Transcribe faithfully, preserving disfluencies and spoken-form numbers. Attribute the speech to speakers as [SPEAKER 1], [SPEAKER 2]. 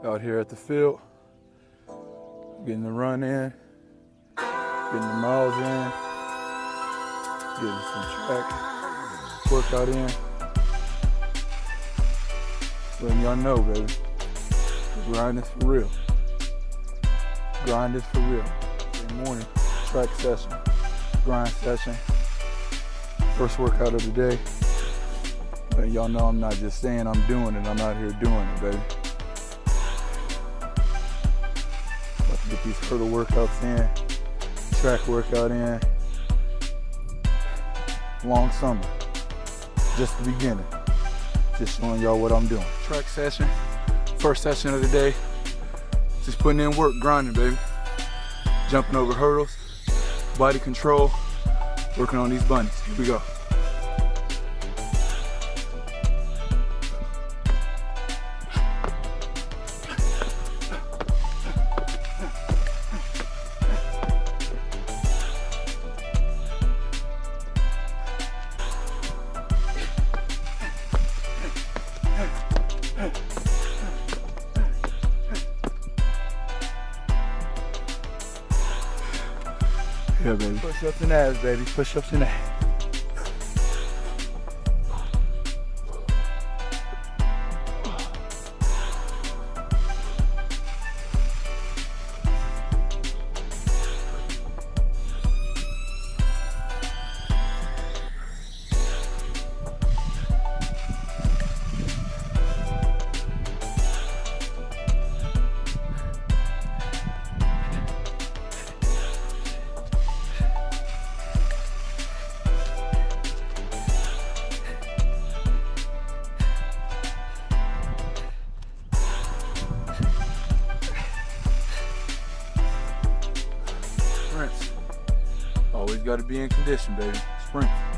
[SPEAKER 1] Out here at the field, getting the run in, getting the miles in, getting some track workout in. Letting y'all know, baby, the grind is for real. Grind is for real. Every morning, track session, grind session, first workout of the day. But y'all know I'm not just saying I'm doing it, I'm out here doing it, baby. About to get these hurdle workouts in, track workout in. Long summer, just the beginning. Just showing y'all what I'm doing. Track session, first session of the day. Just putting in work, grinding, baby. Jumping over hurdles, body control, working on these bunnies. Here we go. Yeah, baby. Push-ups and abs, baby. Push-ups and abs. Sprints. Always got to be in condition, baby. Sprints.